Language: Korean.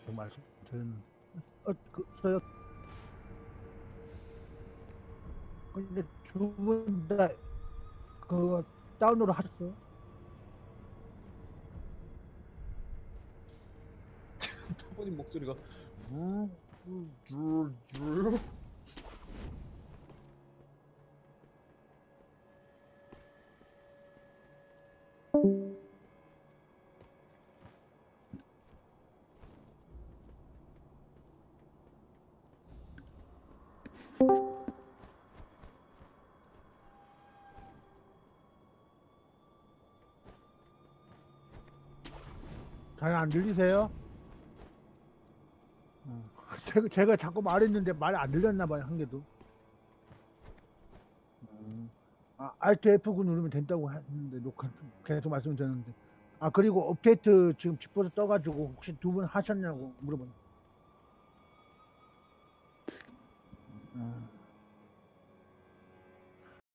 말씀드렸는데 저요. 근데 두 분 다 그 다운로드 하셨어요? 터보님 목소리가 잘 안 들리세요? 제가 자꾸 말했는데 말이 안 들렸나 봐요, 한 개도. Alt F9 누르면 된다고 했는데 녹화 계속 말씀드렸는데. 그리고 업데이트 지금 짚어서 떠가지고 혹시 두 분 하셨냐고 물어보네.